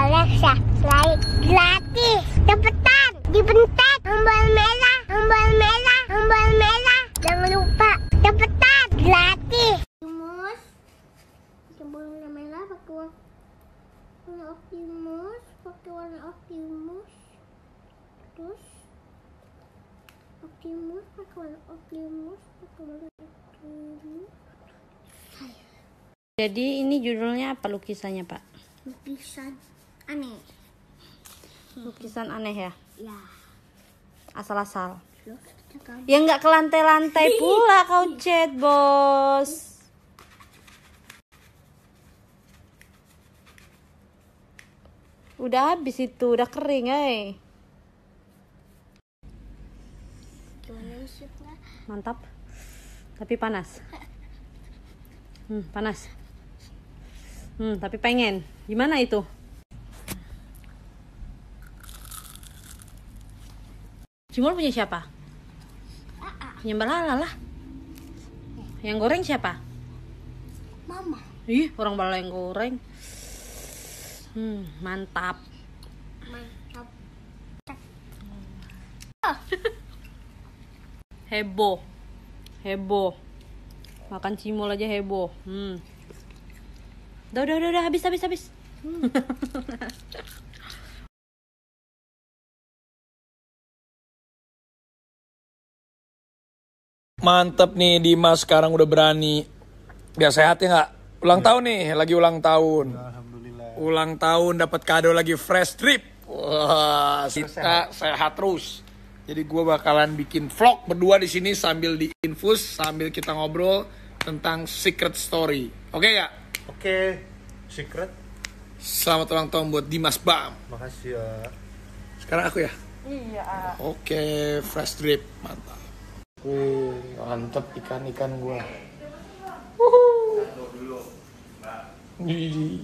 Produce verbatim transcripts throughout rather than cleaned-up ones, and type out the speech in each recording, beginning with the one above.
Alexa, like gratis, cepetan, dibentak, tombol merah, tombol merah, tombol merah, jangan lupa, cepetan, gratis. Optimus, tombol merah pakai warna Optimus, pakai warna Optimus, terus Optimus, pakai warna Optimus, pakai warna Optimus. Jadi ini judulnya apa lukisannya, Pak? Lukisan aneh. Lukisan aneh ya? Ya. Asal-asal. Loh, kita Ya nggak ke lantai-lantai pula kau chat, bos. Udah habis itu, udah kering, eh. gimana maksudnya? Mantap. Tapi panas. Hmm, panas. Hmm, tapi pengen. Gimana itu? Cimol punya siapa? Punya Mbak Lala lah. Yang goreng siapa? Mama. Ih, orang Bala yang goreng. Hmm, mantap. Mantap. Heboh. Heboh. Makan cimol aja heboh. Hmm. Udah, udah, udah, udah, habis, habis, habis. Hmm. Mantep nih Dimas, sekarang udah berani. Biar sehat ya nggak? Ulang tahun nih, lagi ulang tahun. Alhamdulillah. Ulang tahun dapat kado lagi fresh trip. Wah, kita sehat terus. Jadi gue bakalan bikin vlog berdua di sini sambil diinfus, sambil kita ngobrol tentang secret story. Oke ya? Oke, secret. Selamat ulang tahun buat Dimas Bam. Makasih ya. Sekarang aku ya? Iya. Oke, fresh trip, mantap. Wih, mantep ikan-ikan gua. Wuhu. Wih.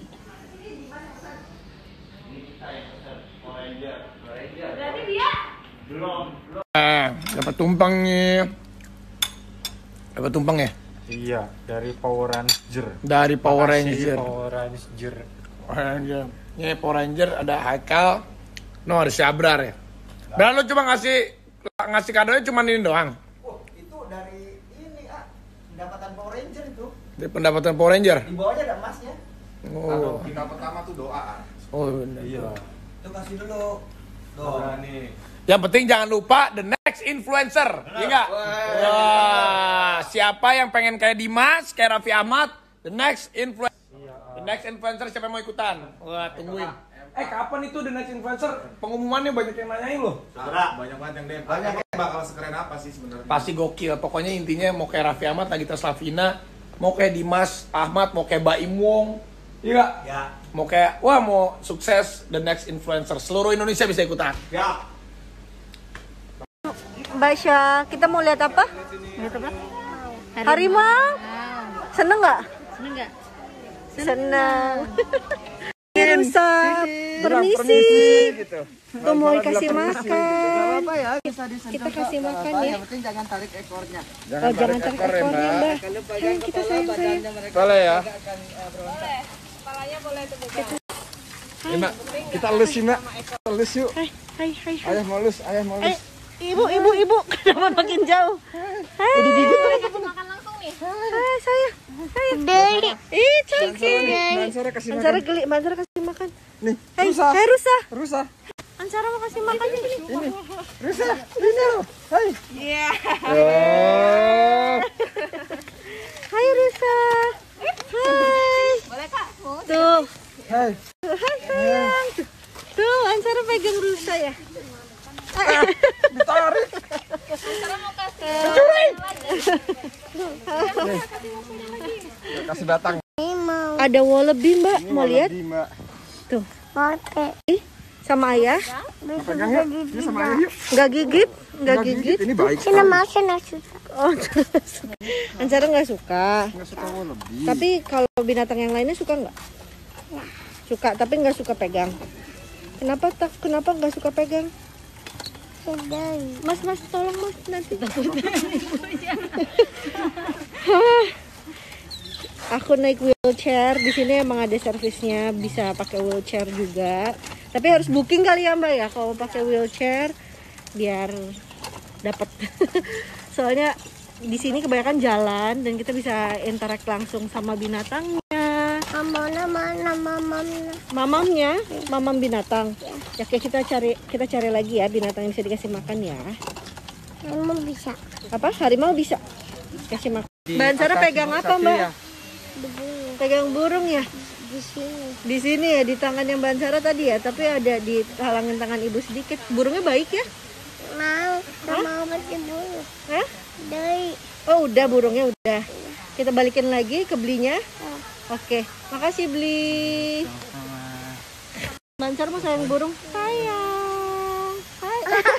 Eh, dapat tumpang nih. Dapat tumpang ya? Iya, dari Power Ranger. Dari Power Makasih, Ranger. Power Ranger. Power Ranger. Ini Power Ranger ada Haikal, no ada si Abrar ya. Bral lu cuma ngasih ngasih kadonya cuma ini doang. Oh, itu dari ini, ah, pendapatan Power Ranger itu. Dari pendapatan Power Ranger. Di bawahnya ada emasnya. Oh. Kita pertama tuh doa. Oh, benar. Iya. Itu kasih dulu. Doa. Berani. Yang penting jangan lupa the next influencer, iya nggak? Wah, siapa yang pengen kayak Dimas, kayak Raffi Ahmad, the next influencer, the next influencer siapa yang mau ikutan? Wah, tungguin. Eh, kapan itu the next influencer? Pengumumannya banyak yang nanyain loh. Sarah, banyak banget yang demo. Banyak yang bakal sekeren apa sih sebenarnya? Pasti gokil. Pokoknya intinya mau kayak Raffi Ahmad, Nagita Slavina, mau kayak Dimas Ahmad, mau kayak Baim Wong, iya nggak? Ya. Mau kayak, wah mau sukses the next influencer. Seluruh Indonesia bisa ikutan. Ya. Mbak Syah, kita mau lihat apa? Lihat apa? Harimau. Seneng nggak? Seneng nggak? Seneng. Rusa, permisi. Gitu. Tuh mau dikasih makan. Apa ya? Bisa disentuh. Kita kasih nggak makan apa-apa, ya. Yang penting jangan tarik ekornya. Oh, jangan tarik ekornya, Mbak. Sayang, kita sayang sayang. Boleh ya? Kepalanya boleh tuh. Ya, Mak, kita elus sih, Mak. Elus yuk. Hai, hai, hai. hai. Ayah mau elus, ayah mau Eh, elus. ibu, ibu, ibu. Kenapa makin jauh? Hai. Udah gigit. Makan langsung nih. Hai, sayang. Hai. Deli. Ih, cantik. Mansara kasih makan. Ansara geli, Ansara kasih makan. Nih, Hai, rusa. hai Rusa. Rusa. Ansara mau kasih makan ini. Ini. Rusa. Ini loh. Hai. Iya. Oh. Hai Rusa. Hai. Boleh Kak? Tuh. Hai. Hai sayang. Tuh, Tuh Ansara pegang Rusa ya. Ditarik. Kasih batang. Ada wallaby Mbak, Ini mau lihat? wallaby, Mbak. Tuh. Oke. Ih, sama ayah. Pegang yuk. Ini sama ayah yuk. Nggak gigit, nggak gigit. Ini baik Sini sekali. mau sini suka. Oh, Ansara nggak suka. Nggak suka wallaby. Tapi kalau binatang yang lainnya suka nggak? Suka, tapi nggak suka pegang. Kenapa tak? Kenapa nggak suka pegang? Sedang. Mas, mas, tolong mas nanti. aku naik wheelchair. Di sini emang ada servisnya, bisa pakai wheelchair juga. Tapi harus booking kali ya Mbak ya kalau pakai wheelchair biar dapat. Soalnya di sini kebanyakan jalan dan kita bisa interact langsung sama binatangnya. Mama, nama, nama, mama. Mamamnya, mamam binatang. Ya kayak kita cari kita cari lagi ya binatang yang bisa dikasih makan ya. Mama bisa. Apa? Harimau bisa kasih makan. Mbak Ansara pegang apa Mbak? Begini. Pegang burung ya? Di sini. Di sini ya, di tangan yang Mbak Ansara tadi ya, tapi ada di halangin tangan ibu sedikit. Burungnya baik ya? Mau. Gak mau pakai dulu. Hah? Dari. Oh udah burungnya udah. Kita balikin lagi ke belinya. Oh. Oke, makasih beli. Mbak Ansara mau sayang burung? Sayang. Hai.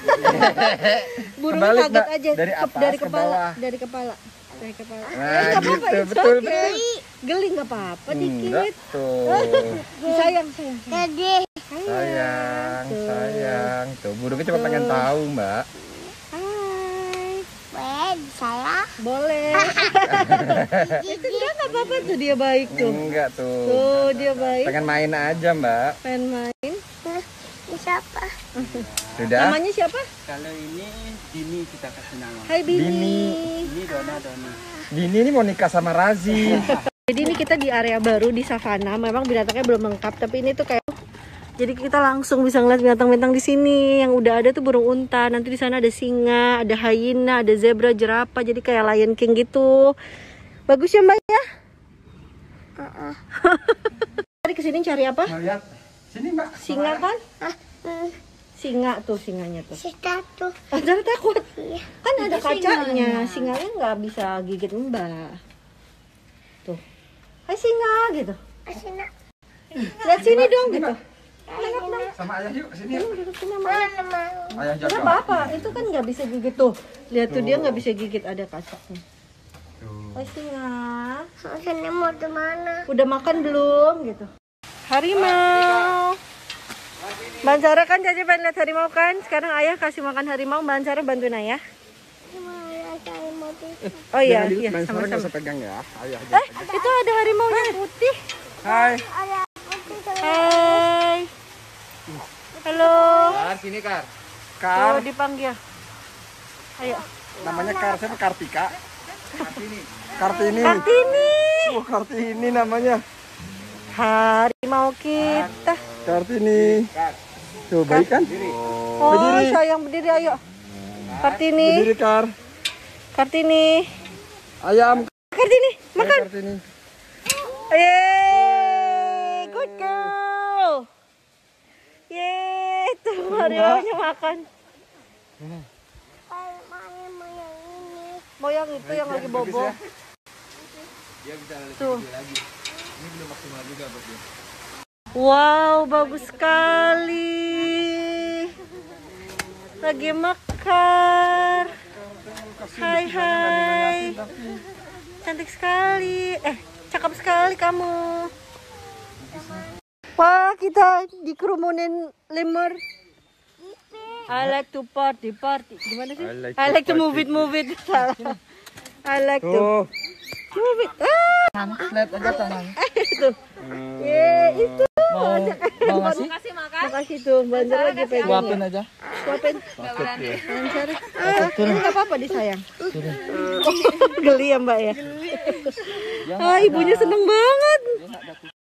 Burungnya Kebalik, kaget Mbak. aja. Dari Ke- atas dari ke kepala, bawah. dari kepala. Dari kepala. Nah, Eh, nggak apa-apa, gitu, it's betul, okay. betul. Geli nggak apa-apa dikit. Enggak tuh. Sayang, sayang. Jadi. Sayang, Tuh. sayang. Tuh, burungnya cuma pengen tahu, Mbak. Hai. Weh, saya. Boleh. Itu dia nggak apa-apa tuh, dia baik tuh. Enggak tuh. Tuh, dia baik. Pengen main aja, Mbak. Pengen main. Nah, ini siapa? Sudah. Namanya siapa? Kalau ini Dini kita kasih nama. Hai Bini. Bini. Ini Dona Doni. Dini ini mau nikah sama Razi. Jadi ini kita di area baru di savana. Memang binatangnya belum lengkap, tapi ini tuh kayak jadi kita langsung bisa ngeliat binatang-binatang di sini. Yang udah ada tuh burung unta. Nanti di sana ada singa, ada hyena, ada zebra, jerapah. Jadi kayak Lion King gitu. Bagus ya Mbak ya? Uh-uh. Tadi kesini cari apa? Mau lihat? Sini, Mbak. Singa kan? Ah, hmm, Singa tuh singanya tuh. si Tatu. Jangan takut. Iya. Kan ada kacanya. Singanya nggak bisa gigit Mbak. Tuh. Hai singa gitu. Asina. Lihat sini dong gitu. Sama ayah yuk, sini yuk. Duduk sini sama Mana mau? Ayah Nggak jaga. apa-apa, itu kan nggak bisa gigit tuh. Lihat tuh dia nggak bisa gigit, ada kacanya. Tuh. Hai singa. Asina mau kemana? Udah makan belum gitu? Harimau. Mbak Ansara kan jadi pengen lihat harimau kan? Sekarang ayah kasih makan harimau, Mbak Ansara bantuin ayah. Mana saya mau di- Oh iya, iya Nggak sama-sama. usah pegang ya. Ayah aja. Eh, itu ada harimau yang putih. Hai. Ada putih sama Hai. Halo. Kar, sini Kar. Tuh Kar, dipanggil. Ayo. namanya Kar, siapa Kartika? Kartini. Kartini. Kartini. Oh, Kartini namanya. Harimau kita. Kartini. Tuh, baik kan? Oh, Berdiri. sayang berdiri ayo. Kartini. Berdiri Kar. Kartini. Ayam. Kartini, makan. Hai, Kartini. Yeay, good girl. Yeay, tuh harimaunya makan. Kalau mana mau yang ini? Mau yang itu yang lagi bobo. Tuh. Wow, bagus sekali. Lagi mekar. Hai hai. Cantik sekali. Eh, cakep sekali kamu. Wah, kita dikerumunin lemur. I like to party, party. Gimana sih? I like I to like to move party. it, move it. Salah. I like to Tuh. move it. Ah, Slap aja tangan. itu. Ye, itu. Mau mau ngasih? Makasih tuh, Banjar lagi pegang. Suapin ya. aja. Suapin. Banjar. Ah, ini nggak apa-apa disayang. Oh, geli ya Mbak ya? Ah, ibunya seneng banget.